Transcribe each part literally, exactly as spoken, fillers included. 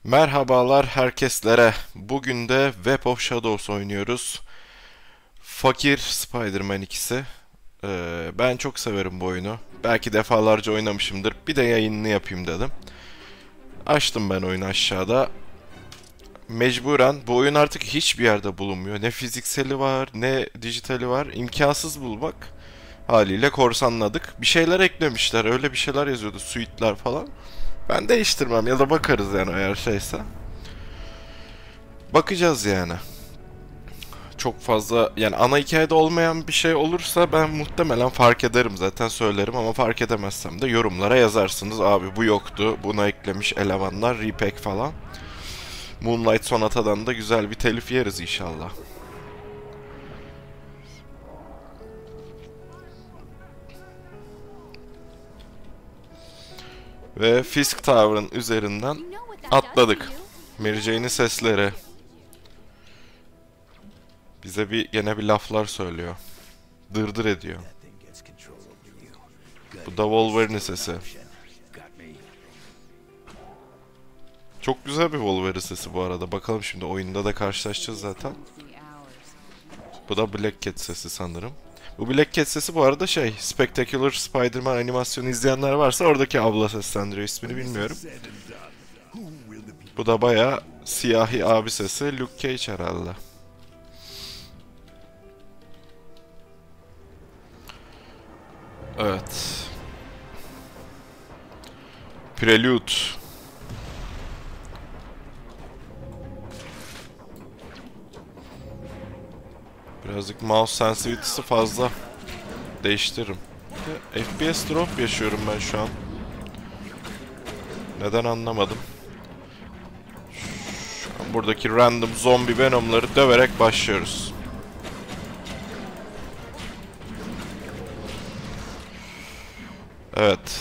Merhabalar herkeslere. Bugün de Web of Shadows oynuyoruz. Fakir Spider-Man ikisi. Ee, ben çok severim bu oyunu. Belki defalarca oynamışımdır. Bir de yayınını yapayım dedim. Açtım ben oyunu aşağıda. Mecburen bu oyun artık hiçbir yerde bulunmuyor. Ne fizikseli var ne dijitali var. İmkansız bulmak. Haliyle korsanladık. Bir şeyler eklemişler. Öyle bir şeyler yazıyordu. Suite'ler falan. Ben değiştirmem ya da bakarız yani eğer şeyse. Bakacağız yani. Çok fazla yani ana hikayede olmayan bir şey olursa ben muhtemelen fark ederim, zaten söylerim, ama fark edemezsem de yorumlara yazarsınız. Abi bu yoktu, buna eklemiş elemanlar, repack falan. Moonlight Sonata'dan da güzel bir telif yeriz inşallah. Ve Fisk Tower'ın üzerinden atladık. Mary Jane'in sesleri bize bir gene bir laflar söylüyor. Dırdır ediyor. Bu da Wolverine'in sesi. Çok güzel bir Wolverine sesi bu arada. Bakalım şimdi oyunda da karşılaşacağız zaten. Bu da Black Cat sesi sanırım. Bu Black Cat sesi bu arada şey, Spectacular Spider-Man animasyonu izleyenler varsa oradaki abla seslendiriyor, ismini bilmiyorum. Bu da bayağı siyahi abi sesi, Luke Cage herhalde. Evet. Prelude. Birazcık mouse sensitivity'si fazla. Değiştiririm. F P S drop yaşıyorum ben şu an. Neden anlamadım. Şu an buradaki random zombi venomları döverek başlıyoruz. Evet.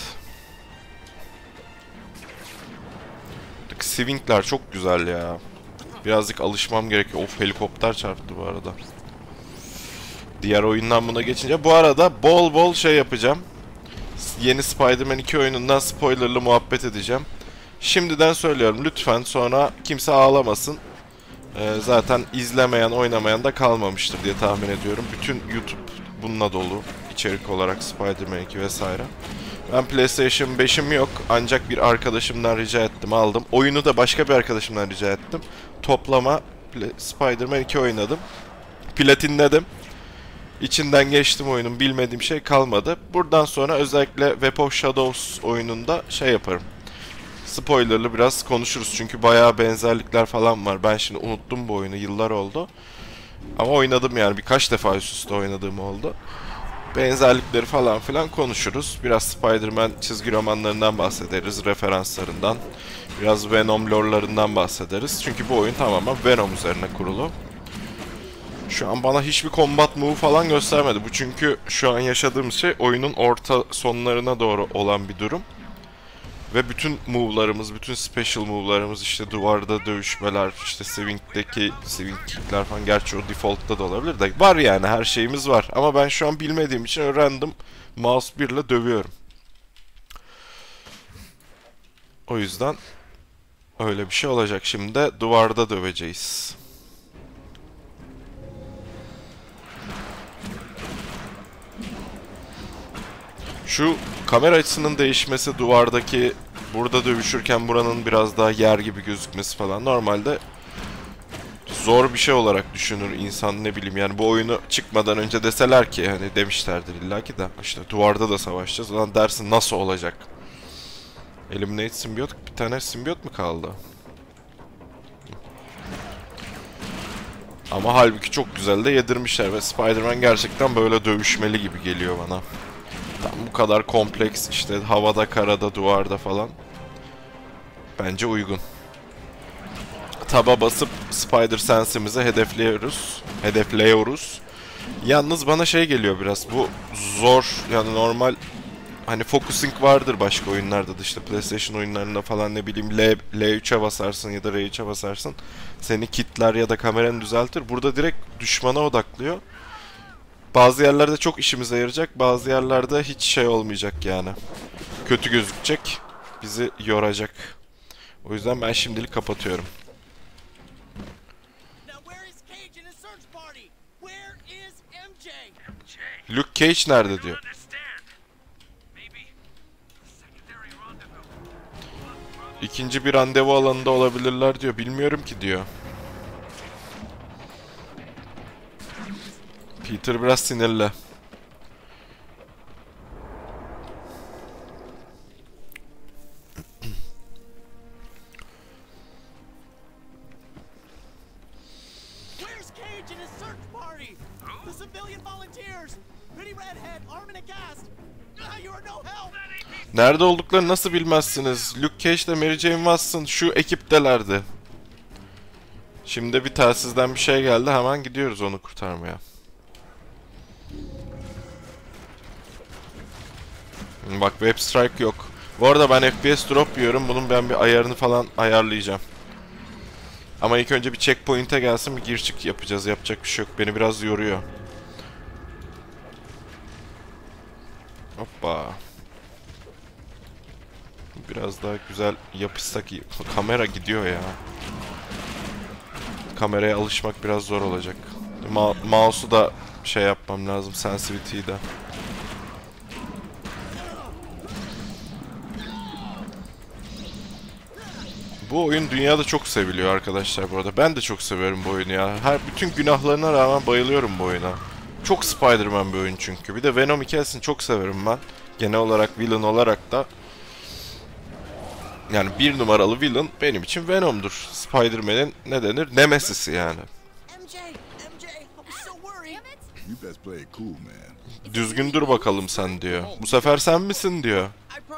Buradaki swingler çok güzel ya. Birazcık alışmam gerekiyor. Of, helikopter çarptı bu arada. Diğer oyundan buna geçince. Bu arada bol bol şey yapacağım. Yeni Spider-Man iki oyunundan spoilerlı muhabbet edeceğim. Şimdiden söylüyorum lütfen, sonra kimse ağlamasın. Ee, zaten izlemeyen, oynamayan da kalmamıştır diye tahmin ediyorum. Bütün YouTube bununla dolu. İçerik olarak Spider-Man iki vesaire. Ben PlayStation beşim yok. Ancak bir arkadaşımdan rica ettim, aldım. Oyunu da başka bir arkadaşımdan rica ettim. Toplama Spider-Man iki oynadım. Platinledim. İçinden geçtim oyunun, bilmediğim şey kalmadı. Buradan sonra özellikle Web of Shadows oyununda şey yaparım. Spoilerlı biraz konuşuruz çünkü bayağı benzerlikler falan var. Ben şimdi unuttum bu oyunu, yıllar oldu. Ama oynadım yani, birkaç defa üst üste oynadığım oldu. Benzerlikleri falan filan konuşuruz. Biraz Spider-Man çizgi romanlarından bahsederiz, referanslarından. Biraz Venom lore'larından bahsederiz. Çünkü bu oyun tamamen Venom üzerine kurulu. Şu an bana hiçbir combat move falan göstermedi. Bu çünkü şu an yaşadığımız şey oyunun orta sonlarına doğru olan bir durum. Ve bütün move'larımız, bütün special move'larımız, işte duvarda dövüşmeler, işte swing'deki swing kick'ler falan, gerçi o default'ta da olabilir de var yani, her şeyimiz var. Ama ben şu an bilmediğim için random mouse bir ile dövüyorum. O yüzden öyle bir şey olacak. Şimdi de duvarda döveceğiz. Şu kamera açısının değişmesi, duvardaki burada dövüşürken buranın biraz daha yer gibi gözükmesi falan normalde zor bir şey olarak düşünür insan, ne bileyim yani. Bu oyunu çıkmadan önce deseler ki, hani demişlerdir illaki de, işte duvarda da savaşacağız, ulan dersin nasıl olacak? Eliminate Symbiote, bir tane Symbiote mu kaldı? Ama halbuki çok güzel de yedirmişler ve Spider-Man gerçekten böyle dövüşmeli gibi geliyor bana. Tam bu kadar kompleks, işte havada, karada, duvarda falan. Bence uygun. Taba basıp Spider Sense'imizi hedefliyoruz. Hedefliyoruz. Yalnız bana şey geliyor biraz. Bu zor yani, normal hani focusing vardır başka oyunlarda da, işte PlayStation oyunlarında falan, ne bileyim L, L3'e basarsın ya da R üç'e basarsın. Seni kitler ya da kameranı düzeltir. Burada direkt düşmana odaklıyor. Bazı yerlerde çok işimize yarayacak, bazı yerlerde hiç şey olmayacak yani. Kötü gözükecek, bizi yoracak. O yüzden ben şimdilik kapatıyorum. Luke Cage nerede diyor. İkinci bir randevu alanında olabilirler diyor. Bilmiyorum ki diyor. Peter biraz sinirli. Nerede olduklarını nasıl bilmezsiniz? Luke Cage ile Mary Jane Watson şu ekiptelerdi. Şimdi bir telsizden bir şey geldi. Hemen gidiyoruz onu kurtarmaya. Bak web strike yok. Bu arada ben F P S drop yiyorum. Bunun ben bir ayarını falan ayarlayacağım. Ama ilk önce bir checkpoint'e gelsin, bir gir çık yapacağız. Yapacak bir şey yok. Beni biraz yoruyor. Hoppa. Biraz daha güzel yapışsak iyi. Kamera gidiyor ya. Kameraya alışmak biraz zor olacak. Ma mouse'u da şey yapmam lazım. Sensitivity'yi de. Bu oyun dünyada çok seviliyor arkadaşlar bu arada. Ben de çok seviyorum bu oyunu ya. Her bütün günahlarına rağmen bayılıyorum bu oyuna. Çok Spider-Man bir oyun çünkü. Bir de Venom hikayesini çok severim ben. Genel olarak villain olarak da. Yani bir numaralı villain benim için Venom'dur. Spider-Man'in ne denir? Nemesis'i yani. Düzgün dur bakalım sen diyor. Bu sefer sen misin diyor.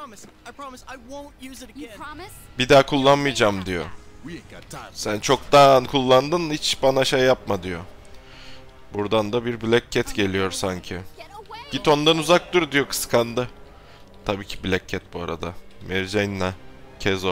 Bir daha kullanmayacağım diyor. Sen çoktan kullandın, hiç bana şey yapma diyor. Buradan da bir Black Cat geliyor sanki. Git ondan uzak dur diyor, kıskandı. Tabii ki Black Cat bu arada. Mary Jane'le Kezo.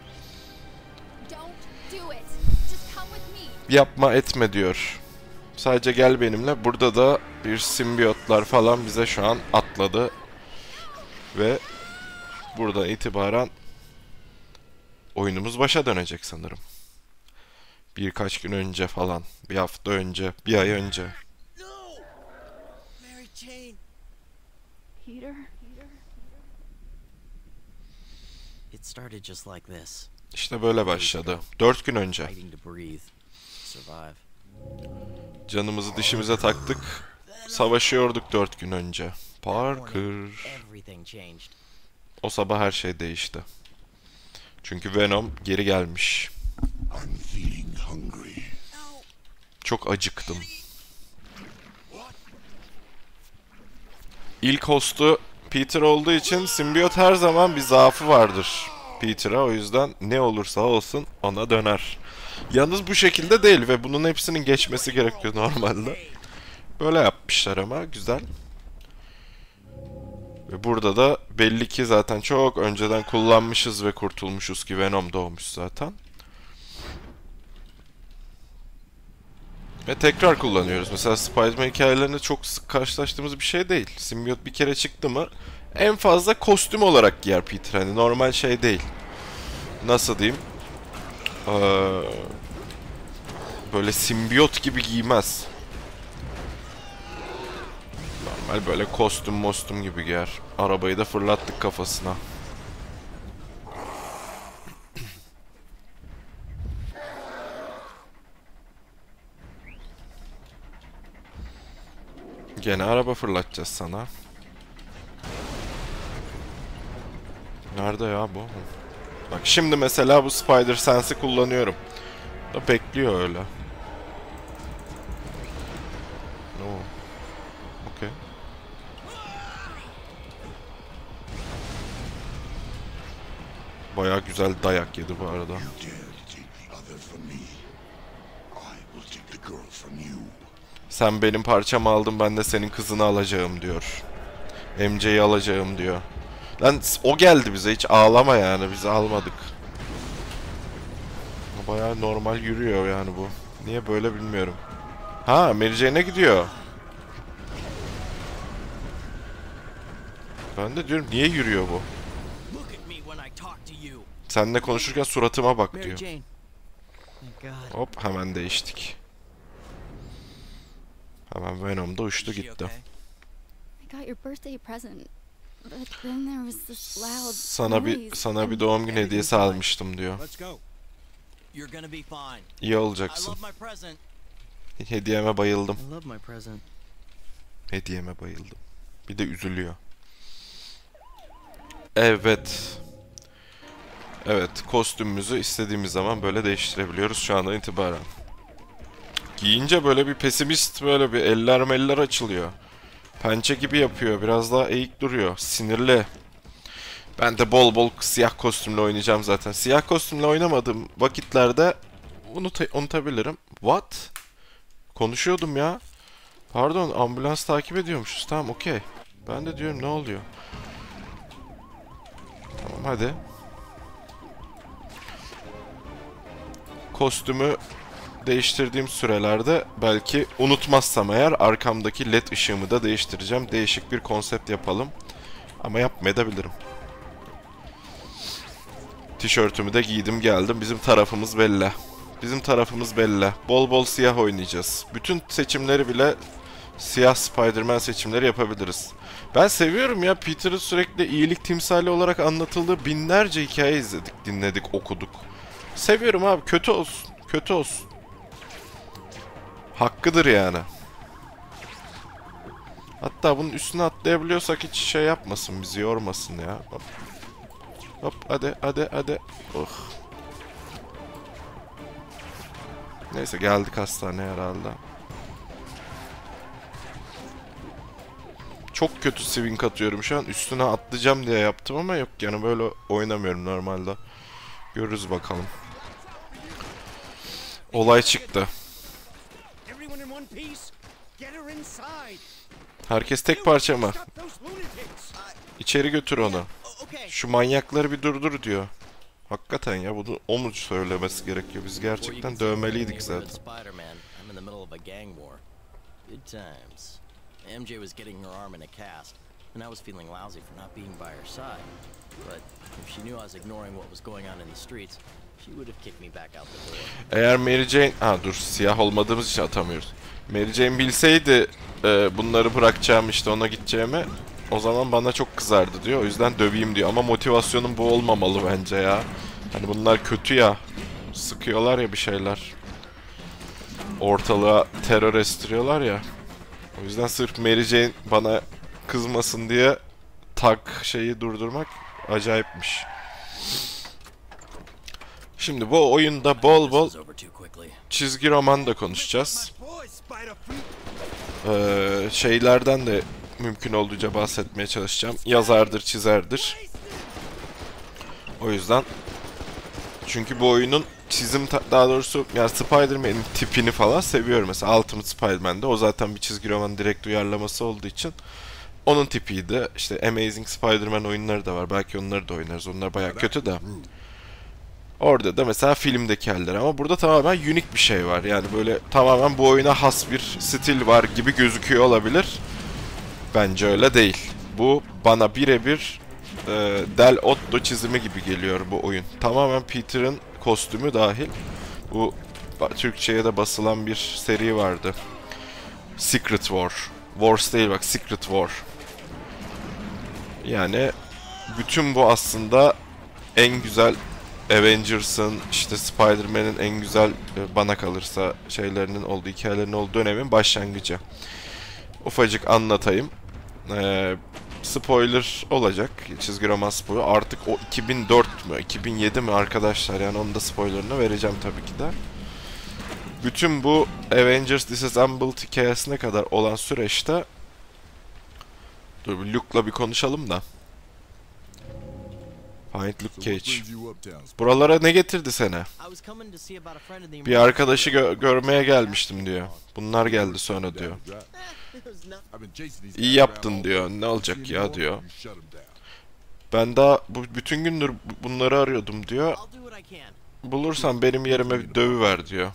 Yapma etme diyor. Sadece gel benimle. Burada da bir simbiyotlar falan bize şu an atladı. Ve buradan itibaren oyunumuz başa dönecek sanırım. Birkaç gün önce falan. Bir hafta önce. Bir ay önce. İşte böyle başladı. Dört gün önce. Canımızı dişimize taktık. Savaşıyorduk dört gün önce. Parker. O sabah her şey değişti. Çünkü Venom geri gelmiş. Çok acıktım. İlk host'u Peter olduğu için simbiyot her zaman bir zaafı vardır Peter'a. O yüzden ne olursa olsun ona döner. Yalnız bu şekilde değil ve bunun hepsinin geçmesi gerekiyor normalde. Böyle yapmışlar ama güzel. Ve burada da belli ki zaten çok önceden kullanmışız ve kurtulmuşuz ki Venom doğmuş zaten. Ve tekrar kullanıyoruz. Mesela Spider-Man hikayelerinde çok sık karşılaştığımız bir şey değil. Simbiyot bir kere çıktı mı en fazla kostüm olarak giyer Peter. Hani normal şey değil. Nasıl diyeyim? Ee, böyle simbiyot gibi giymez. Normal böyle kostüm mostüm gibi giyer. Arabayı da fırlattık kafasına. Gene araba fırlatacağız sana. Nerede ya bu? Bak şimdi mesela bu Spider Sense'i kullanıyorum. Da bekliyor öyle. Oo. Okey. Bayağı güzel dayak yedi bu arada. Sen benim parçamı aldın, ben de senin kızını alacağım diyor. M J'yi alacağım diyor. Lan o geldi bize, hiç ağlama yani, biz almadık. Bayağı normal yürüyor yani bu. Niye böyle bilmiyorum. Ha, Mary Jane'e gidiyor. Ben de diyorum niye yürüyor bu? Seninle konuşurken suratıma bak Mary diyor. Jane. Thank God. Hop hemen değiştik. Hemen Venom da uçtu Is she gitti. okay? I got your birthday present. But then there was this loud Sana bir noise sana bir and doğum günü hediyesi almıştım diyor. Let's go. You're gonna be fine. İyi I olacaksın. love my present. Hediyeme bayıldım. I love my present. Hediyeme bayıldım. Bir de üzülüyor. Evet. Evet, kostümümüzü istediğimiz zaman böyle değiştirebiliyoruz şu andan itibaren. Giyince böyle bir pesimist, böyle bir eller meller açılıyor. Pençe gibi yapıyor, biraz daha eğik duruyor. Sinirli. Ben de bol bol siyah kostümle oynayacağım zaten. Siyah kostümle oynamadığım vakitlerde unut unutabilirim. What? Konuşuyordum ya. Pardon, ambulans takip ediyormuşuz. Tamam, okey. Ben de diyorum ne oluyor? Tamam, hadi. Kostümü değiştirdiğim sürelerde belki unutmazsam eğer arkamdaki led ışığımı da değiştireceğim. Değişik bir konsept yapalım. Ama yapmayabilirim. Tişörtümü de giydim geldim. Bizim tarafımız belli. Bizim tarafımız belli. Bol bol siyah oynayacağız. Bütün seçimleri bile siyah Spider-Man seçimleri yapabiliriz. Ben seviyorum ya, Peter'ın sürekli iyilik timsali olarak anlatıldığı binlerce hikaye izledik, dinledik, okuduk. Seviyorum abi, kötü olsun, kötü olsun. Hakkıdır yani. Hatta bunun üstüne atlayabiliyorsak hiç şey yapmasın, bizi yormasın ya. Hop, hop hadi hadi hadi. Oh. Neyse, geldik hastaneye herhalde. Çok kötü swing atıyorum şu an. Üstüne atlayacağım diye yaptım ama yok yani, böyle oynamıyorum normalde. Görürüz bakalım. Olay çıktı. Everyone in one piece. Get her inside. Herkes tek parça mı? Stop those lunatics. İçeri götür onu. Oh, okay. Şu manyakları bir durdur diyor. Hakikaten ya, bunu o mu söylemesi gerekiyor? Biz gerçekten dövmeliydik zaten. Spider-Man, I'm in the middle of a gang war. Good times. M J was getting her arm in a cast, and I was feeling lousy for not being by her side. But if she knew I was ignoring what was going on in the streets, she would have kicked me back out the door. Eğer Mary Jane... Ha dur, siyah olmadığımız için atamıyoruz. Mary Jane bilseydi e, bunları bırakacağım, işte ona gideceğimi, o zaman bana çok kızardı diyor. O yüzden döveyim diyor. Ama motivasyonum bu olmamalı bence ya. Hani bunlar kötü ya. Sıkıyorlar ya bir şeyler. Ortalığa terör estiriyorlar ya. O yüzden sırf Mary Jane bana kızmasın diye tak şeyi durdurmak acayipmiş. Şimdi bu oyunda bol bol This was over too quickly. çizgi roman da konuşacağız. My boy, Spider-Feet. Ee, şeylerden de mümkün olduğunca bahsetmeye çalışacağım. Yazardır, çizerdir. O yüzden, çünkü bu oyunun çizim, daha doğrusu yani Spider-Man'in tipini falan seviyorum. Mesela Ultimate Spider-Man'de o zaten bir çizgi roman direkt uyarlaması olduğu için onun tipiydi. İşte Amazing Spider-Man oyunları da var. Belki onları da oynarız. Onlar bayağı kötü de. Orada da mesela filmdeki haller, ama burada tamamen unik bir şey var. Yani böyle tamamen bu oyuna has bir stil var gibi gözüküyor olabilir. Bence öyle değil. Bu bana birebir e, Del Otto çizimi gibi geliyor bu oyun. Tamamen Peter'ın kostümü dahil. Bu Türkçe'ye de basılan bir seri vardı. Secret War. Wars değil bak, Secret War. Yani bütün bu aslında en güzel Avengers'ın, işte Spider-Man'in en güzel, bana kalırsa şeylerinin olduğu, hikayelerinin olduğu dönemin başlangıcı. Ufacık anlatayım. Ee, spoiler olacak. Çizgi roman spoiler. Artık o iki bin dört mü, iki bin yedi mi arkadaşlar? Yani onun da spoilerını vereceğim tabii ki de. Bütün bu Avengers Disassembled hikayesine kadar olan süreçte, dur bir Luke'la bir konuşalım da. Find Luke Cage. Buralara ne getirdi seni? I was coming to see about a friend in the Bir arkadaşı gö görmeye gelmiştim diyor. Bunlar geldi sonra diyor. It was not- İyi yaptın diyor. Ne olacak ya diyor. Ben daha bu bütün gündür bu- bunları arıyordum diyor. I'll do what I can. Bulursan benim yerime bir dövüver diyor.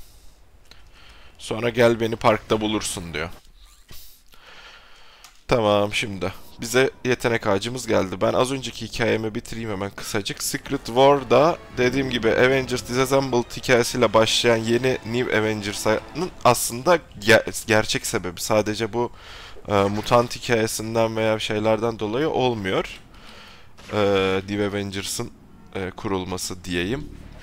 Sonra gel beni parkta bulursun diyor. Tamam, şimdi bize yetenek ağacımız geldi. Ben az önceki hikayemi bitireyim hemen kısacık. Secret War'da dediğim gibi Avengers Disassembled hikayesiyle başlayan yeni New Avengers'ın aslında ger- gerçek sebebi sadece bu e, mutant hikayesinden veya şeylerden dolayı olmuyor. E, New Avengers'ın e, kurulması diyeyim.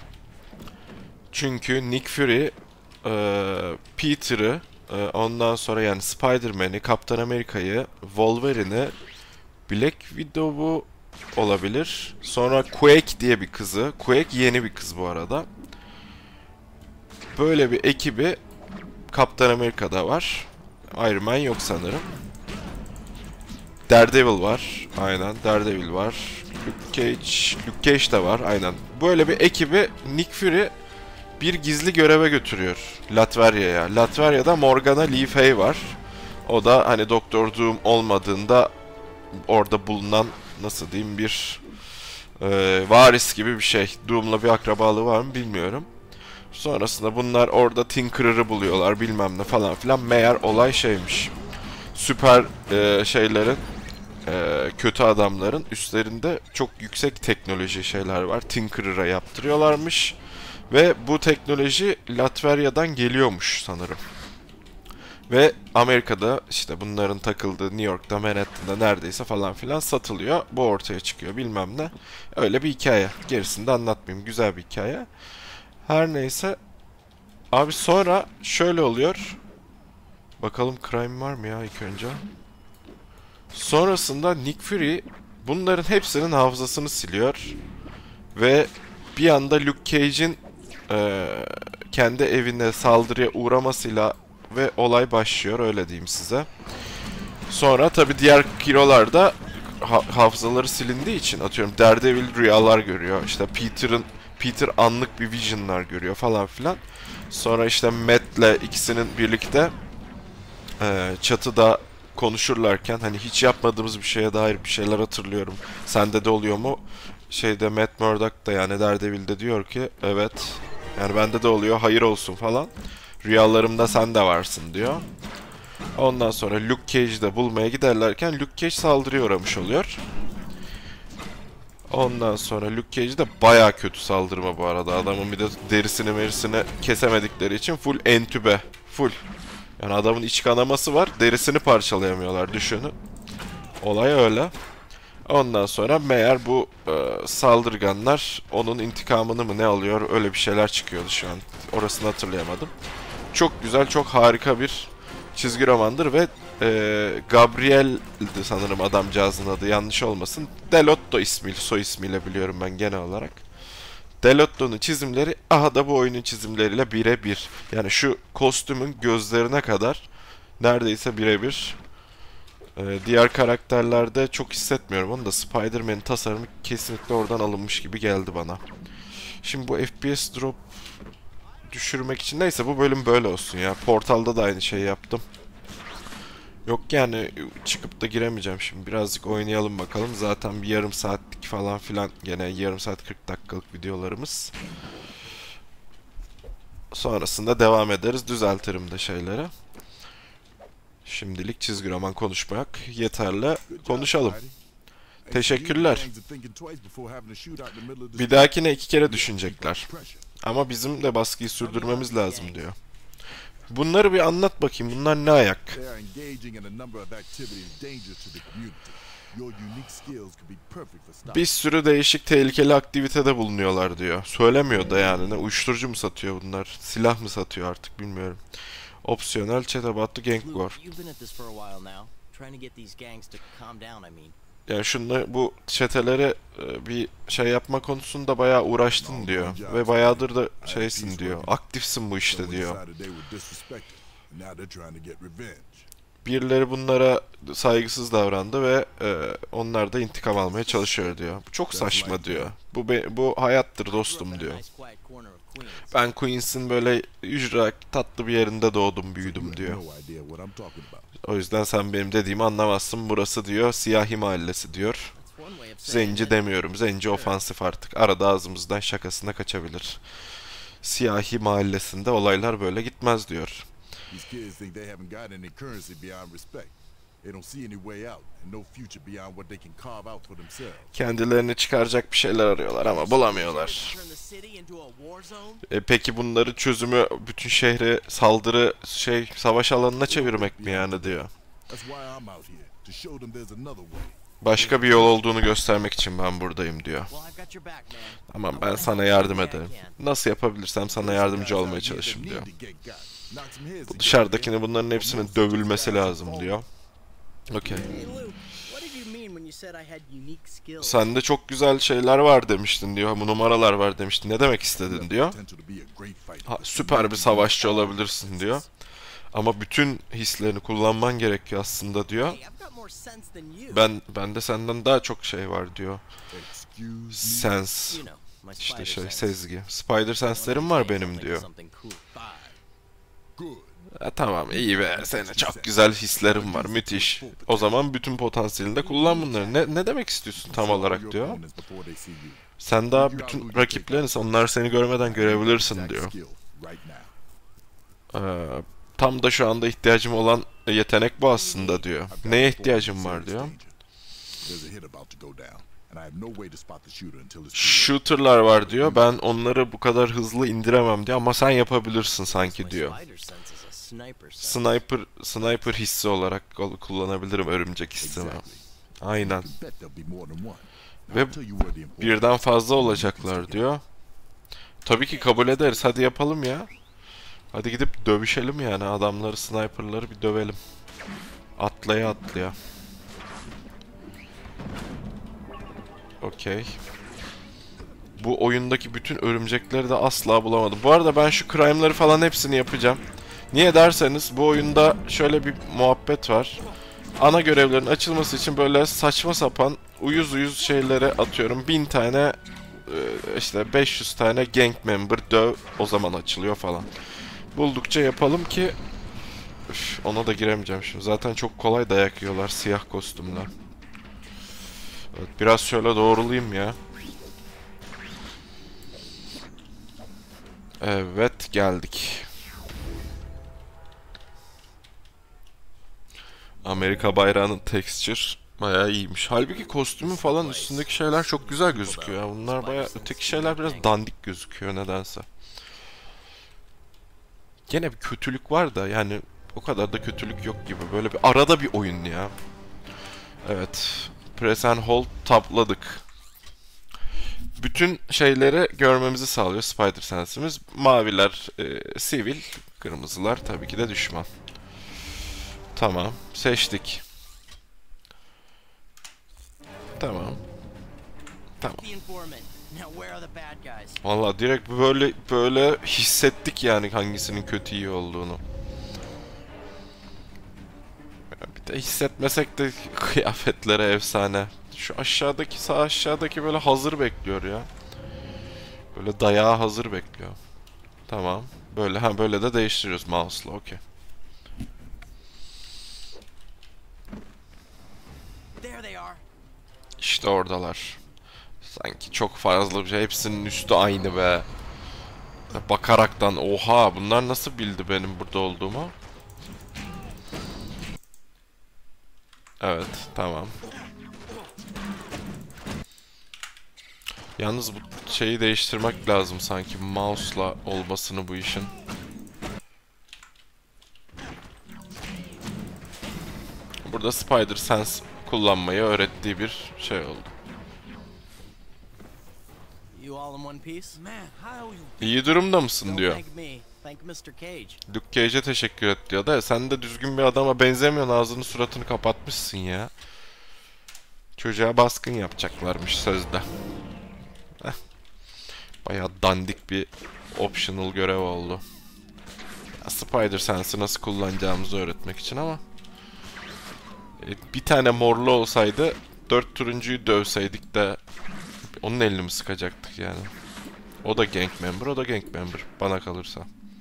Çünkü Nick Fury, e, Peter'ı, e, ondan sonra yani Spider-Man'i, Kaptan Amerika'yı, Wolverine'i, Black Widow'u olabilir. Sonra Quake diye bir kızı. Quake yeni bir kız bu arada. Böyle bir ekibi Kaptan Amerika'da var. Iron Man yok sanırım. Daredevil var. Aynen Daredevil var. Luke Cage, Luke Cage de var. Aynen. Böyle bir ekibi Nick Fury bir gizli göreve götürüyor Latverya'ya. Latverya'da Morgana Le Fay var. O da hani Doktor Doom olmadığında orada bulunan nasıl diyeyim bir e, varis gibi bir şey. Doom'la bir akrabalığı var mı bilmiyorum. Sonrasında bunlar orada Tinkerer'ı buluyorlar bilmem ne falan filan. Meğer olay şeymiş. Süper e, şeylerin e, kötü adamların üstlerinde çok yüksek teknoloji şeyler var. Tinkerer'a yaptırıyorlarmış. Ve bu teknoloji Latverya'dan geliyormuş sanırım. Ve Amerika'da işte bunların takıldığı New York'ta, Manhattan'da neredeyse falan filan satılıyor. Bu ortaya çıkıyor bilmem ne. Öyle bir hikaye. Gerisini de anlatmayayım. Güzel bir hikaye. Her neyse. Abi sonra şöyle oluyor. Bakalım crime var mı ya ilk önce. Sonrasında Nick Fury bunların hepsinin hafızasını siliyor. Ve bir anda Luke Cage'in e, kendi evine saldırıya uğramasıyla ve olay başlıyor öyle diyeyim size. Sonra tabi diğer hero'lar da ha hafızaları silindiği için atıyorum Daredevil rüyalar görüyor. İşte Peter'ın Peter anlık bir vision'lar görüyor falan filan. Sonra işte Matt'le ikisinin birlikte e, çatıda konuşurlarken hani hiç yapmadığımız bir şeye dair bir şeyler hatırlıyorum. Sende de oluyor mu? Şeyde Matt Murdock da yani Daredevil'de diyor ki evet yani bende de oluyor hayır olsun falan. Rüyalarımda sen de varsın diyor. Ondan sonra Luke Cage'i de bulmaya giderlerken Luke Cage saldırıya uğramış oluyor. Ondan sonra Luke Cage de bayağı kötü saldırma bu arada. Adamın bir de derisini merisini kesemedikleri için full entübe. Full. Yani adamın iç kanaması var. Derisini parçalayamıyorlar düşünün. Olay öyle. Ondan sonra meğer bu e, saldırganlar onun intikamını mı ne alıyor öyle bir şeyler çıkıyordu şu an. Orasını hatırlayamadım. Çok güzel, çok harika bir çizgi romandır ve e, Gabriel'di sanırım adamcağızın adı yanlış olmasın. Delotto ismi, soy ismiyle biliyorum ben genel olarak. Delotto'nun çizimleri aha da bu oyunun çizimleriyle birebir. Yani şu kostümün gözlerine kadar neredeyse birebir. Ee, diğer karakterlerde çok hissetmiyorum onu da Spider-Man'in tasarımı kesinlikle oradan alınmış gibi geldi bana. Şimdi bu F P S drop düşürmek için neyse bu bölüm böyle olsun ya. Portal'da da aynı şeyi yaptım. Yok yani çıkıp da giremeyeceğim şimdi. Birazcık oynayalım bakalım. Zaten bir yarım saatlik falan filan gene yarım saat kırk dakikalık videolarımız. Sonrasında devam ederiz. Düzeltirim de şeyleri. Şimdilik çizgi roman konuşmak yeterli. Konuşalım. Teşekkürler. Bir dahakine iki kere düşünecekler. Ama bizim de baskıyı sürdürmemiz lazım diyor. Bunları bir anlat bakayım. Bunlar ne ayak? Bir sürü değişik tehlikeli aktivitede bulunuyorlar diyor. Söylemiyor da yani. Ne uyuşturucu mu satıyor bunlar? Silah mı satıyor artık bilmiyorum. Opsiyonel chat about the gang war. Yani şunla bu çetelere bir şey yapma konusunda bayağı uğraştın diyor. Ve bayağıdır da şeysin diyor. Aktifsin bu işte diyor. Birileri bunlara saygısız davrandı ve e, onlar da intikam almaya çalışıyor diyor. Bu çok saçma diyor. Bu be, bu hayattır dostum diyor. Ben Queens'in böyle ücra tatlı bir yerinde doğdum büyüdüm diyor. O yüzden sen benim dediğimi anlamazsın. Burası diyor siyahi mahallesi diyor. Zenci demiyorum. Zenci ofansif artık. Arada ağzımızdan şakasına kaçabilir. Siyahi mahallesinde olaylar böyle gitmez diyor. They don't see any way out and no future beyond what they can carve out for themselves. Kendilerini çıkaracak bir şeyler arıyorlar ama bulamıyorlar. Turn the city into a war zone? E peki bunları çözümü bütün şehri saldırı şey savaş alanına çevirmek mi yani diyor. That's why I'm out here, to show them there's another way. Başka bir yol olduğunu göstermek için ben buradayım diyor. Well, I've got your back, man. Tamam ben sana yardım ederim. Nasıl yapabilirsem sana yardımcı olmaya çalışayım diyor. Bu dışarıdakine bunların hepsinin dövülmesi lazım diyor. Okey. Hey Luke, what did you mean when you said I had unique skills? Sende çok güzel şeyler var demiştin diyor. Bu numaralar var demiştin. Ne demek istedin diyor. Ha, süper bir savaşçı olabilirsin diyor. Ama bütün hislerini kullanman gerekiyor aslında diyor. Hey, I've got more sense than you. Ben bende senden daha çok şey var diyor. Sense. You know, my İşte spider şey sense. sezgi. Spider senslerim var benim diyor. Something cool. Bye. E, tamam iyi be. Senin çok güzel hislerim var. Müthiş. O zaman bütün potansiyelini de kullan bunları. Ne, ne demek istiyorsun tam olarak diyor. Sen daha bütün rakipleriniz. Onlar seni görmeden görebilirsin diyor. Ee, tam da şu anda ihtiyacım olan yetenek bu aslında diyor. Neye ihtiyacım var diyor. Shooter'lar var diyor. Ben onları bu kadar hızlı indiremem diyor ama sen yapabilirsin sanki diyor. Spider sense is a sniper sense. Sniper sniper hissi olarak kullanabilirim örümcek hissimi. Aynen. Ve birden fazla olacaklar diyor. Tabii ki kabul ederiz. Hadi yapalım ya. Hadi gidip dövüşelim yani. Adamları, sniperları bir dövelim. Atlaya atlaya. Okey. Bu oyundaki bütün örümcekleri de asla bulamadım. Bu arada ben şu crime'ları falan hepsini yapacağım. Niye derseniz bu oyunda şöyle bir muhabbet var. Ana görevlerin açılması için böyle saçma sapan uyuz uyuz şeylere atıyorum. Bin tane işte beş yüz tane gang member döv, o zaman açılıyor falan. Buldukça yapalım ki üf, ona da giremeyeceğim şimdi. Zaten çok kolay dayak yiyorlar siyah kostümler. Evet, biraz şöyle doğrulayayım ya. Evet geldik. Amerika bayrağının texture bayağı iyiymiş. Halbuki kostümün falan üstündeki şeyler çok güzel gözüküyor ya. Bunlar bayağı, öteki şeyler biraz dandik gözüküyor nedense. Gene bir kötülük var da yani o kadar da kötülük yok gibi. Böyle bir arada bir oyun ya. Evet. Press and hold tapladık. Bütün şeyleri görmemizi sağlıyor Spider Sense'imiz. Maviler e, sivil, kırmızılar tabii ki de düşman. Tamam, seçtik. Tamam. Tamam. Vallahi direkt böyle böyle hissettik yani hangisinin kötü iyi olduğunu. Bir de hissetmesek de kıyafetlere efsane. Şu aşağıdaki sağ aşağıdaki böyle hazır bekliyor ya. Böyle dayağı hazır bekliyor. Tamam. Böyle ha böyle de değiştiriyoruz mouse'la. Okey. İşte oradalar. Sanki çok fazla bir şey. Hepsinin üstü aynı be. Bakaraktan oha bunlar nasıl bildi benim burada olduğumu? Evet tamam. Yalnız bu şeyi değiştirmek lazım sanki mouse'la olmasını bu işin. Burada Spider Sense kullanmayı öğrettiği bir şey oldu. İyi durumda mısın diyor. Luke Cage'e teşekkür et diyor da sen de düzgün bir adama benzemiyorsun, ağzını suratını kapatmışsın ya. Çocuğa baskın yapacaklarmış sözde. Heh. Bayağı dandik bir optional görev oldu. Ya, Spider Sense'i nasıl kullanacağımızı öğretmek için ama e, bir tane morlu olsaydı dört turuncuyu dövseydik de onun elini mi sıkacaktık yani? O da gang member, o da gang member bana kalırsa.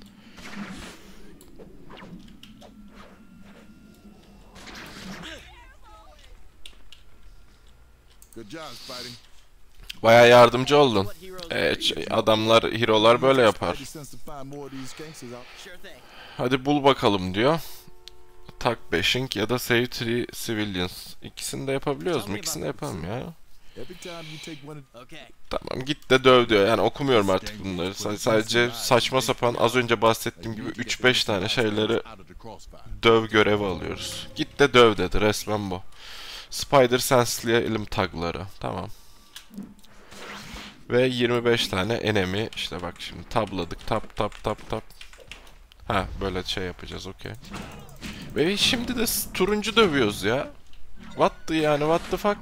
Bayağı yardımcı oldun. Evet, şey, adamlar, hero'lar böyle yapar. Hadi bul bakalım diyor. Attack bashing ya da save three civilians. İkisini de yapabiliyoruz mu? İkisini de yapalım ya. Every time you take one of Okay. Tamam, git de döv diyor. Yani okumuyorum artık bunları. S- sadece saçma sapan az önce bahsettiğim gibi üç beş tane şeyleri out of the crossfire. döv görevi alıyoruz. Git de döv dedi, resmen bu. Spider Sense'leyelim tagları. Tamam. Ve yirmi beş tane enemy. İşte bak şimdi tabladık. Tap tap tap tap. Ha, böyle şey yapacağız, okey. Ve şimdi de s- turuncu dövüyoruz ya. What the yani, what the fuck?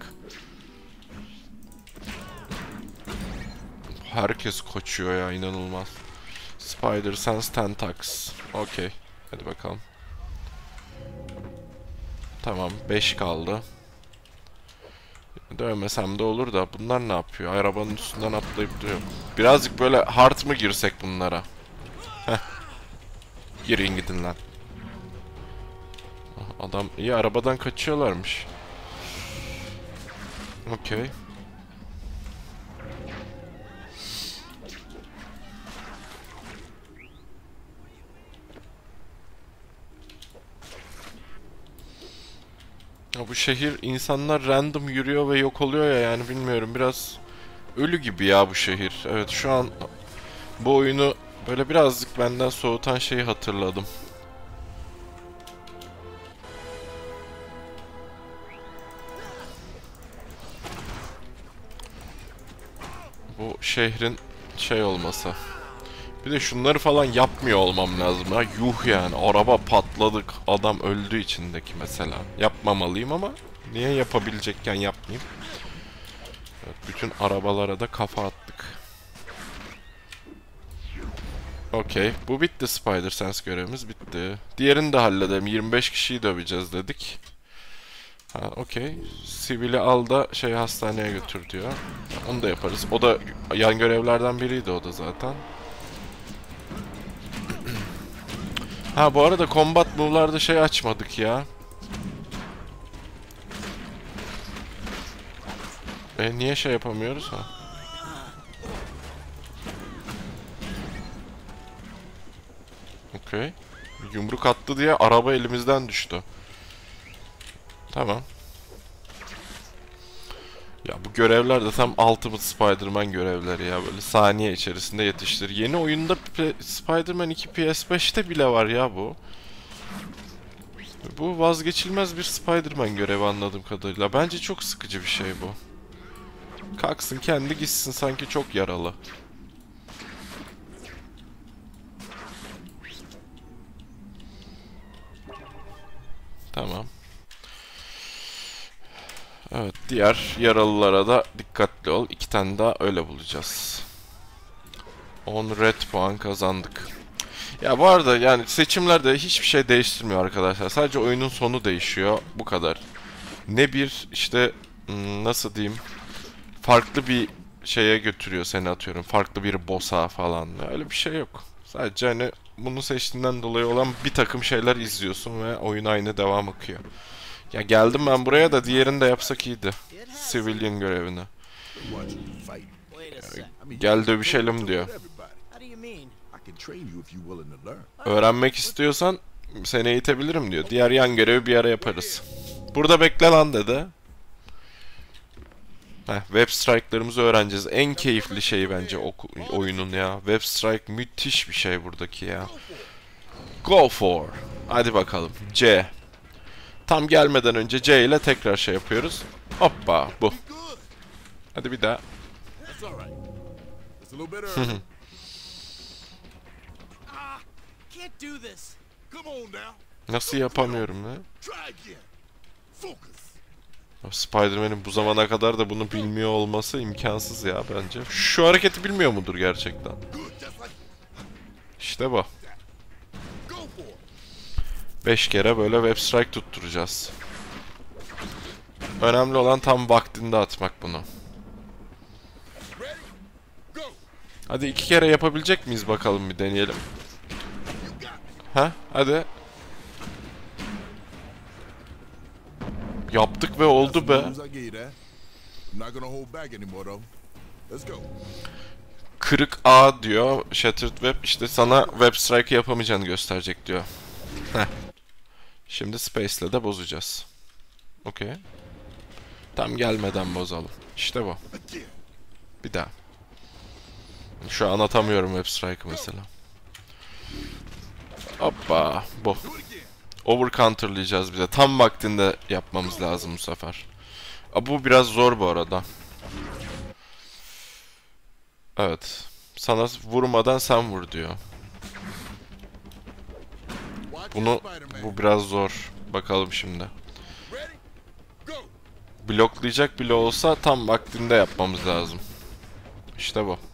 Herkes kaçıyor ya, inanılmaz. Spider Sense Tentax. Okey. Hadi bakalım. Tamam, beş kaldı. Dövmesem de olur da bunlar ne yapıyor? Arabanın üstünden atlayıp duruyor. Birazcık böyle hard mı girsek bunlara? Heh. Girin gidin lan. Adam iyi, arabadan kaçıyorlarmış. Okey. Ya bu şehir, insanlar random yürüyor ve yok oluyor ya, yani bilmiyorum, biraz ölü gibi ya bu şehir. Evet, şu an bu oyunu böyle birazcık benden soğutan şeyi hatırladım. Bu şehrin şey olmasa. Bir de şunları falan yapmıyor olmam lazım ha. Yuh yani, araba patladık, adam öldü içindeki mesela. Yapmamalıyım ama niye yapabilecekken yapmayayım. Evet, bütün arabalara da kafa attık. Okey, bu bitti, Spider Sense görevimiz bitti. Diğerini de halledelim, yirmi beş kişiyi döveceğiz dedik. Ha, okey. Sivili al da şey, hastaneye götür diyor. Onu da yaparız. O da yan görevlerden biriydi o da zaten. Ha, bu arada combat move'larda şey açmadık ya. E niye şey yapamıyoruz ha? Okey. Yumruk attı diye araba elimizden düştü. Tamam. Ya bu görevler de tam Ultimate Spider-Man görevleri ya, böyle saniye içerisinde yetiştir. Yeni oyunda Spider-Man iki P S beşte bile var ya bu. Bu vazgeçilmez bir Spider-Man görevi anladığım kadarıyla. Bence çok sıkıcı bir şey bu. Kalksın kendi gitsin, sanki çok yaralı. Tamam. Evet, diğer yaralılara da dikkatli ol. İki tane daha öyle bulacağız. on red puan kazandık. Ya bu arada yani seçimlerde hiçbir şey değiştirmiyor arkadaşlar. Sadece oyunun sonu değişiyor. Bu kadar. Ne bir işte nasıl diyeyim, farklı bir şeye götürüyor seni, atıyorum. Farklı bir boss'a falan. Öyle bir şey yok. Sadece hani bunu seçtiğinden dolayı olan bir takım şeyler izliyorsun ve oyun aynı devam akıyor. Ya geldim ben buraya da diğerini de yapsak iyiydi. Civilian görevini. Watch you fight. Wait a sec. I mean, Gel you dövüşelim can diyor. with everybody. How do you mean? I can train you if you're willing to learn. Öğrenmek istiyorsan seni eğitebilirim diyor. Diğer yan görevi bir ara yaparız. Burada bekle lan dedi. Heh, web strike'larımızı öğreneceğiz. En keyifli şey bence o oyunun ya. Web strike müthiş bir şey buradaki ya. Go for. Hadi bakalım. C. Tam gelmeden önce C ile tekrar şey yapıyoruz. Hoppa, bu. Good. Hadi bir daha. That's all right. It's a little bit early. Ah, can't do this. Come on now. Nasıl yapamıyorum ya? Try again. Focus. Spider-Man'in bu zamana kadar da bunu bilmiyor olması imkansız ya bence. Şu hareketi bilmiyor mudur gerçekten? Good. Just like İşte bu. go for it. beş kere böyle web strike tutturacağız. Önemli olan tam vaktinde atmak bunu. Ready? Go. Hadi iki kere yapabilecek miyiz bakalım, bir deneyelim. You got it. Ha? Hadi. Yaptık ve oldu be. Moves I gave you that. I'm not gonna hold back anymore though. Let's go. Kırık A diyor. Shattered Web işte sana web strike yapamayacağını gösterecek diyor. Heh. Şimdi Space'le de bozacağız. Okey. Tam gelmeden bozalım. İşte bu. Bir daha. Şu an atamıyorum Web Strike'ı mesela. Hoppa. Bu. Over counter'layacağız bize. Tam vaktinde yapmamız lazım bu sefer. Aa, bu biraz zor bu arada. Evet. Sana vurmadan sen vur diyor. Bunu bu biraz zor. Bakalım şimdi. Bloklayacak bile olsa tam vaktinde yapmamız lazım. İşte bu.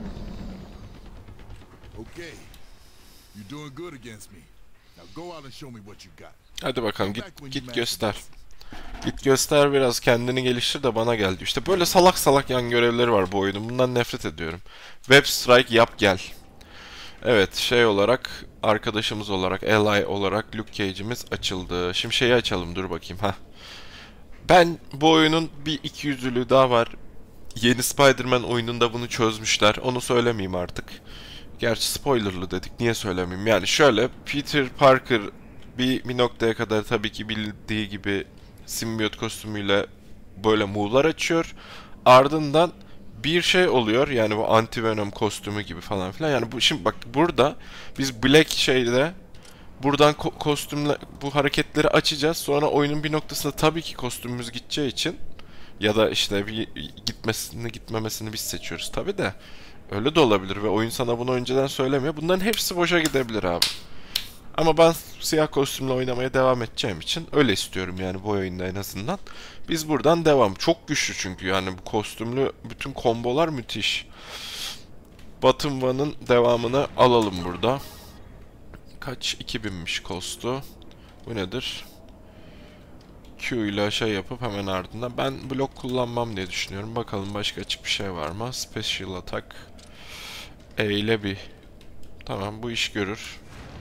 Okay. You're doing good against me. Now go out and show me what you got. Hadi bakalım git git göster. Git göster biraz kendini geliştir de bana gel diyor. İşte böyle salak salak yan görevleri var bu oyunun. Bundan nefret ediyorum. Web Strike yap gel. Evet şey olarak arkadaşımız olarak ally olarak Luke Cage'imiz açıldı. Şimdi şeyi açalım dur bakayım ha. Ben bu oyunun bir iki yüzlülüğü daha var. Yeni Spider-Man oyununda bunu çözmüşler. Onu söylemeyeyim artık. Gerçi spoilerlı dedik. Niye söylemeyeyim? Yani şöyle Peter Parker bir, bir noktaya kadar tabii ki bildiği gibi simbiyot kostümüyle böyle move'lar açıyor. Ardından bir şey oluyor. Yani bu anti-venom kostümü gibi falan filan. Yani bu şimdi bak burada biz Black şeyde buradan ko kostümle bu hareketleri açacağız. Sonra oyunun bir noktasında tabii ki kostümümüz gideceği için ya da işte bir gitmesini gitmemesini biz seçiyoruz tabii de. Öyle de olabilir ve oyun sana bunu önceden söylemiyor. Bunların hepsi boşa gidebilir abi. Ama ben siyah kostümle oynamaya devam edeceğim için öyle istiyorum yani bu oyunda en azından. Biz buradan devam. Çok güçlü çünkü yani bu kostümlü bütün kombolar müthiş. Bottom One'ın devamını alalım burada. Kaç? iki binmiş kostu. Bu nedir? Q ile şey yapıp hemen ardından. Ben blok kullanmam diye düşünüyorum. Bakalım başka açık bir şey var mı? Special Attack. E ile bir. Tamam bu iş görür.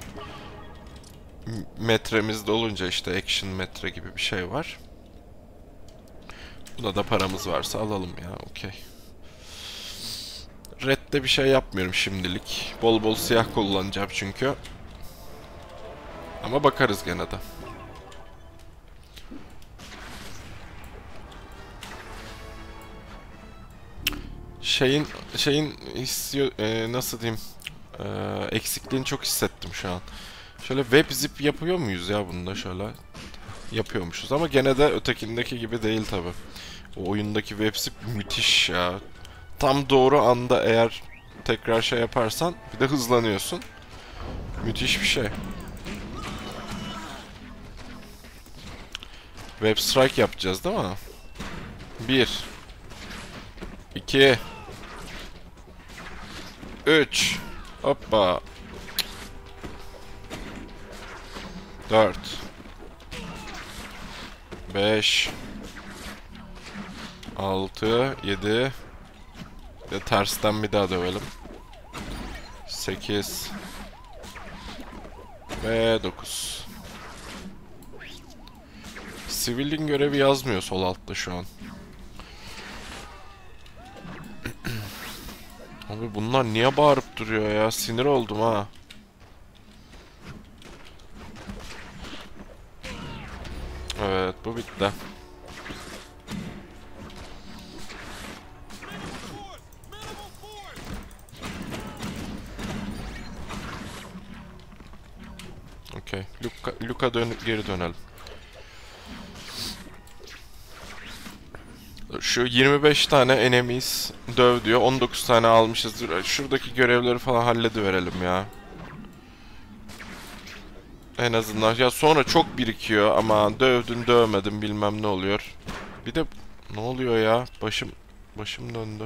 Metremizde olunca işte action metre gibi bir şey var. Buna da paramız varsa alalım ya. Okey. Red'de bir şey yapmıyorum şimdilik. Bol bol siyah kullanacağım çünkü. Ama bakarız gene de. Şeyin şeyin istiyor e, nasıl diyeyim e, eksikliğini çok hissettim şu an. Şöyle web zip yapıyor muyuz ya bunda şöyle? Yapıyormuşuz ama gene de ötekindeki gibi değil tabi. O oyundaki web zip müthiş ya. Tam doğru anda eğer tekrar şey yaparsan bir de hızlanıyorsun. Müthiş bir şey. Web strike yapacağız değil mi? Bir iki üç Hoppa dört beş altı yedi ve tersten bir daha dövelim. sekiz ve dokuz. Civilian görevi yazmıyor sol altta şu an. Abi bunlar niye bağırıp duruyor ya? Sinir oldum ha. Evet bu bitti. Okey. Luka, Luka dönüp geri dönelim. Şu yirmi beş tane enemies döv diyor. on dokuz tane almışızdır. Şuradaki görevleri falan hallediverelim ya. En azından. Ya sonra çok birikiyor ama dövdün dövmedin bilmem ne oluyor. Bir de ne oluyor ya? Başım başım döndü.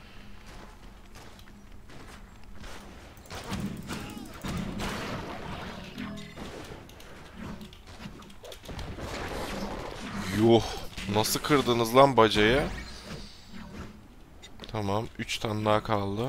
Yuh. Nasıl kırdınız lan bacayı? Tamam. üç tane daha kaldı.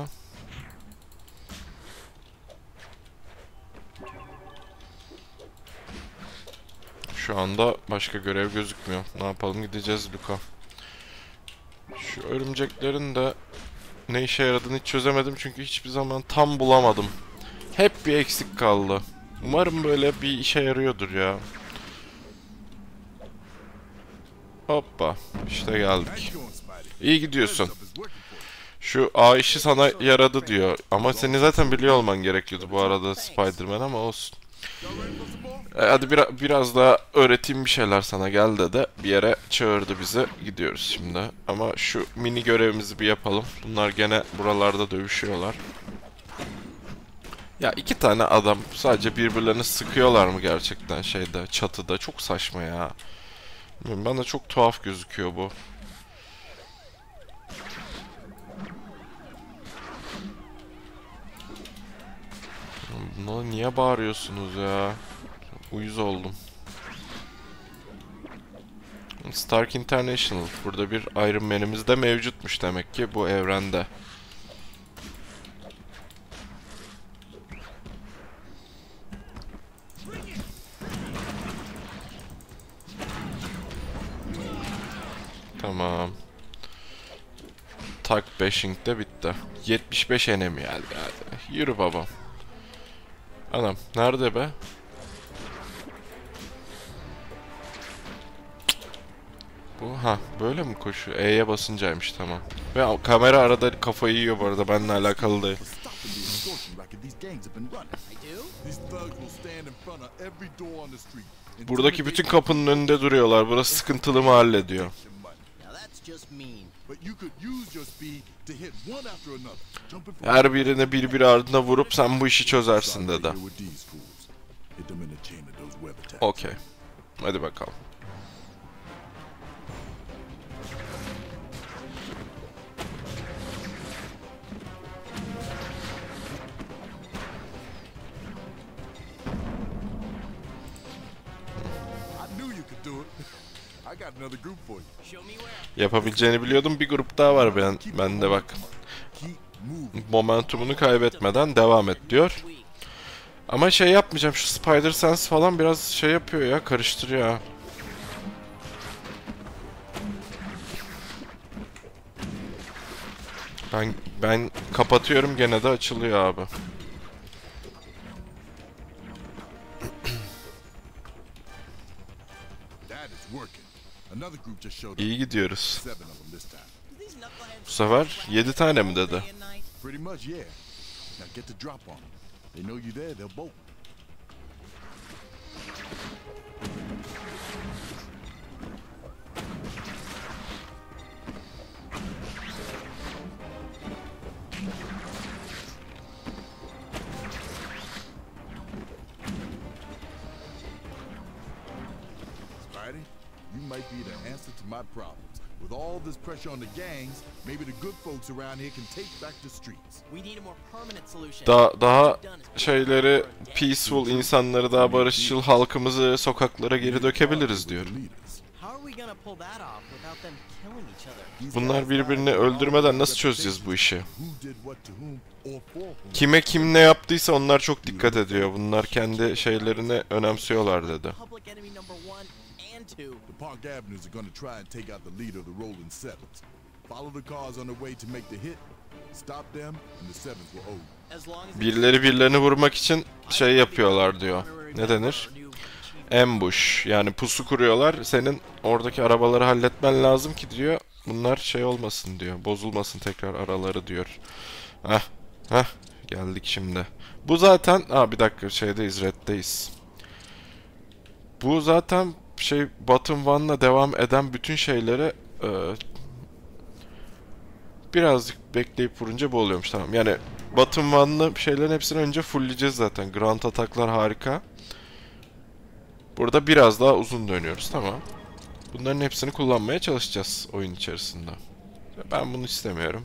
Şu anda başka görev gözükmüyor. Ne yapalım gideceğiz Luka. Şu örümceklerin de ne işe yaradığını hiç çözemedim çünkü hiçbir zaman tam bulamadım. Hep bir eksik kaldı. Umarım böyle bir işe yarıyordur ya. Hoppa. İşte geldik. How you doing, Spidey? İyi gidiyorsun. Stuff is working for you. Şu A işi sana yaradı diyor. Ama seni zaten biliyor olman gerekiyordu bu arada Spider-Man, ama olsun. Y'all ready for some more? E, hadi bira- biraz daha öğreteyim bir şeyler sana, gel de bir yere çağırdı bizi. Gidiyoruz şimdi. Ama şu mini görevimizi bir yapalım. Bunlar gene buralarda dövüşüyorlar. Ya iki tane adam sadece birbirlerini sıkıyorlar mı gerçekten şeyde, çatıda? Çok saçma ya. Bilmiyorum, bana çok tuhaf gözüküyor bu. Buna niye bağırıyorsunuz ya? Uyuz oldum. Stark International. Burada bir Iron Man'imiz de mevcutmuş demek ki bu evrende. Tamam. Tak bashing de bitti. yetmiş beş enemy geldi hadi. Yürü babam. Anam nerede be? Bu ha böyle mi koşuyor? E'ye basıncaymış, tamam. Ve kamera arada kafayı yiyor bu arada, benimle alakalı değil. Stop the extortion racket these gangs have been running. I do? These thugs will stand in front of every door on the street. Buradaki bütün kapının önünde duruyorlar. Burası sıkıntılı mahalle diyor. Now that's just mean. But you could use your speed to hit one after another. Jumping from Her birine birbiri ardına vurup sen bu işi çözersin dedi. with these fools. Hit them in the chain of those web attacks. Okey. Hadi bakalım. I knew you could do it. I got another group for you. Show me where. Yapabileceğini biliyordum. Bir grup daha var ben bende bak. Keep moving. Momentumunu kaybetmeden devam et diyor. Ama şey yapmayacağım. Şu Spider Sense falan biraz şey yapıyor ya, karıştırıyor ha. Ben ben kapatıyorum, gene de açılıyor abi. That is working. Another group just showed up. İyi gidiyoruz. Seven of them this time. Do these knuckleheads Bu sefer yedi tane mi dedi? day and night? Pretty much, yeah. Now get the drop on them. They know you there, they'll bolt. Spidey, you might be the answer to my problems. With all this pressure on the gangs, maybe the good folks around here can take back the streets. We need a more permanent solution. Da daha şeyleri peaceful, insanları, daha barışçıl halkımızı sokaklara geri dökebiliriz diyor. How are we gonna pull that off without them killing each other? Bunlar birbirini öldürmeden nasıl çözeceğiz bu işi? Who did what to whom or for whom? Kime kim ne yaptıysa onlar çok dikkat ediyor. Bunlar kendi şeylerini önemsiyorlar dedi. Public enemy number one and two. The Park Avenues are gonna try and take out the leader of the Rolling Sevens. Follow the cars on the way to make the hit. Stop them and the Sevens will owe you. As long as Birileri birilerini vurmak için şey yapıyorlar diyor. Ne denir? Ambush, yani pusu kuruyorlar. Senin oradaki arabaları halletmen lazım ki diyor. Bunlar şey olmasın diyor. Bozulmasın tekrar araları diyor. Heh. Heh. Geldik şimdi. Bu zaten... Aa bir dakika, şeydeyiz, Red'deyiz. Bu zaten şey Bottom One'la devam eden bütün şeyleri e, birazcık bekleyip vurunca bu oluyormuş, tamam. Yani Bottom One'lı şeylerin hepsini önce fullleyeceğiz zaten. Grand ataklar harika. Burada biraz daha uzun dönüyoruz, tamam. Bunların hepsini kullanmaya çalışacağız oyun içerisinde. Ben bunu istemiyorum.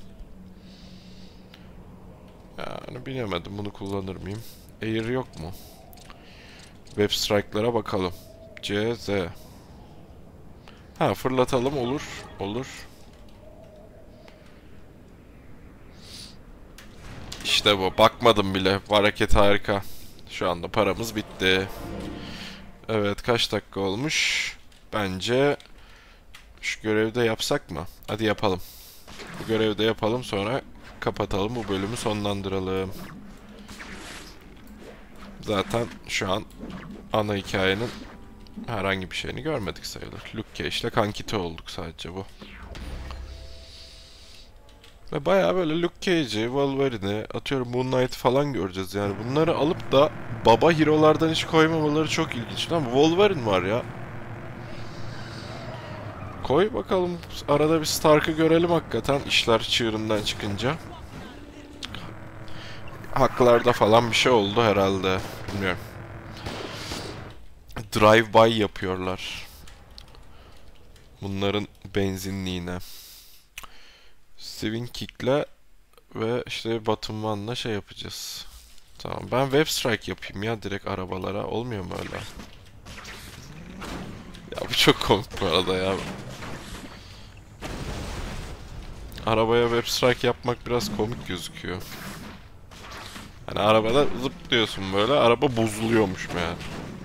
Yani bilemedim, bunu kullanır mıyım? Air yok mu? Web strike'lara bakalım. C, Z. Ha, fırlatalım, olur. Olur. İşte bu. Bakmadım bile. Bu hareket harika. Şu anda paramız bitti. Evet, kaç dakika olmuş? Bence şu görevi de yapsak mı? Hadi yapalım. Bu görevi de yapalım, sonra kapatalım, bu bölümü sonlandıralım. Zaten şu an ana hikayenin herhangi bir şeyini görmedik sayılır. Luke Cage ile kankite olduk sadece bu. Ve bayağı böyle Luke Cage'i, Wolverine'i, atıyorum Moon Knight'ı falan göreceğiz yani. Bunları alıp da baba hero'lardan hiç koymamaları çok ilginç. Lan Wolverine var ya. Koy bakalım. Arada bir Stark'ı görelim hakikaten işler çığırından çıkınca. Haklarda falan bir şey oldu herhalde. Bilmiyorum. Drive-by yapıyorlar. Bunların benzinliğine. Swing Kick'le ve işte Bottom One'la şey yapacağız. Tamam, ben Web Strike yapayım ya direkt arabalara. Olmuyor mu öyle? Ya bu çok komik bu arada ya. Arabaya Web Strike yapmak biraz komik gözüküyor. Hani arabada zıplıyorsun böyle, araba bozuluyormuş meğer.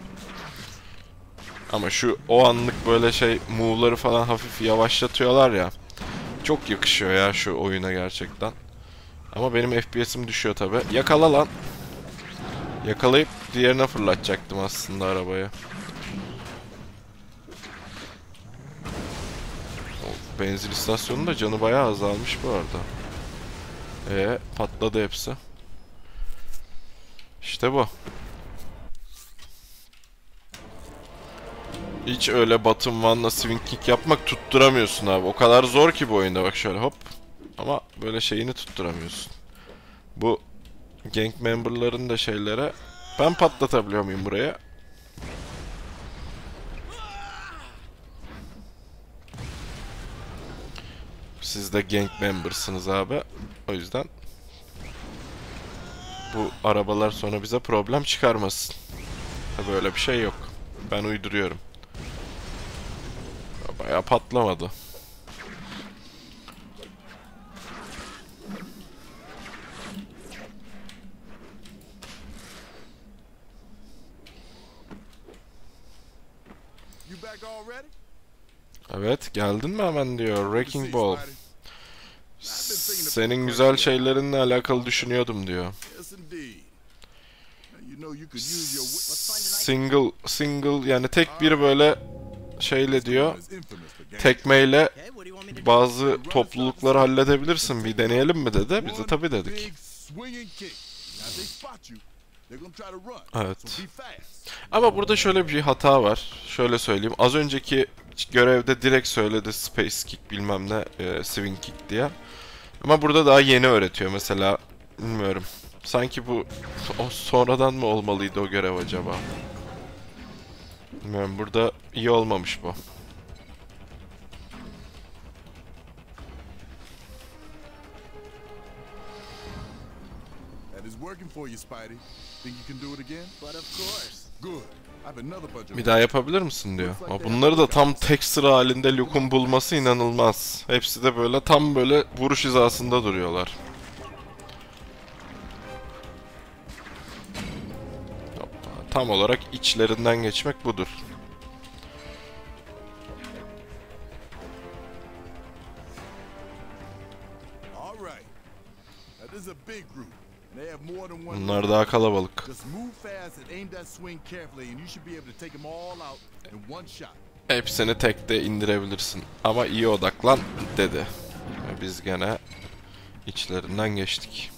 Ama şu o anlık böyle şey move'ları falan hafif yavaşlatıyorlar ya. Çok yakışıyor ya şu oyuna gerçekten. Ama benim F P S'im düşüyor tabi. Yakala lan. Yakalayıp diğerine fırlatacaktım aslında arabayı. O benzin istasyonunda canı bayağı azalmış bu arada. Ee, patladı hepsi. İşte bu. Hiç öyle bottom one'la swing kick yapmak tutturamıyorsun abi. O kadar zor ki bu oyunda, bak şöyle hop. Ama böyle şeyini tutturamıyorsun. Bu gang member'ların da şeylere ben patlatabiliyor muyum buraya? Siz de gang member'sınız abi. O yüzden bu arabalar sonra bize problem çıkarmasın. Böyle bir şey yok. Ben uyduruyorum. Bayağı patlamadı. Evet, geldin mi hemen diyor. Wrecking Ball. Senin güzel şeylerinle alakalı düşünüyordum diyor. Single, single yani tek bir böyle şeyle diyor. Tekmeyle bazı toplulukları halledebilirsin. Bir deneyelim mi dedi. Biz de tabii dedik. Evet. Ama burada şöyle bir hata var. Şöyle söyleyeyim. Az önceki görevde direkt söyledi Space Kick bilmem ne e, Swing Kick diye. Ama burada daha yeni öğretiyor mesela. Bilmiyorum. Sanki bu o sonradan mı olmalıydı o görev acaba? Bilmiyorum. Burada iyi olmamış bu. Bir daha yapabilir misin diyor. Ama bunları da tam tek sıra halinde Luke'un bulması inanılmaz. Hepsi de böyle tam böyle vuruş hizasında duruyorlar. Tam olarak içlerinden geçmek budur. Bunlar daha kalabalık. Hepsini tekte indirebilirsin. Ama iyi odaklan dedi. Ve biz gene içlerinden geçtik.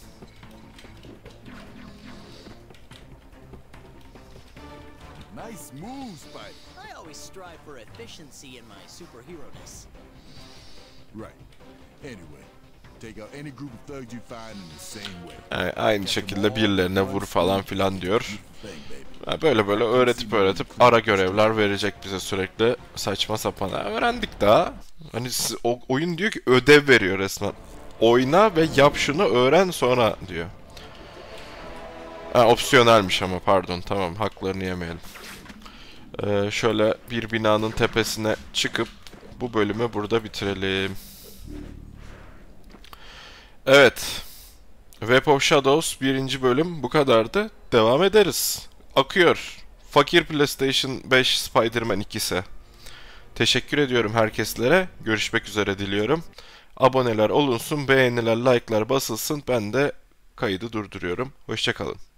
Nice move, Spidey. I always strive for efficiency in my superhero-ness. Right. Anyway, take out any group of thugs you find in the same way. Yani aynı şekilde birilerine vur falan filan diyor. Yani böyle böyle öğretip öğretip ara görevler verecek bize sürekli, saçma sapan. Yani öğrendik daha. Hani o oyun diyor ki ödev veriyor resmen. Oyna ve yap şunu, öğren sonra diyor. Ha, opsiyonelmiş ama pardon, tamam, haklarını yemeyelim. Ee, şöyle bir binanın tepesine çıkıp bu bölümü burada bitirelim. Evet. Web of Shadows birinci bölüm bu kadardı. Devam ederiz. Akıyor. Fakir PlayStation beş Spider-Man ikisi. Teşekkür ediyorum herkeslere. Görüşmek üzere diliyorum. Aboneler olunsun, beğeniler, like'lar basılsın. Ben de kaydı durduruyorum. Hoşça kalın.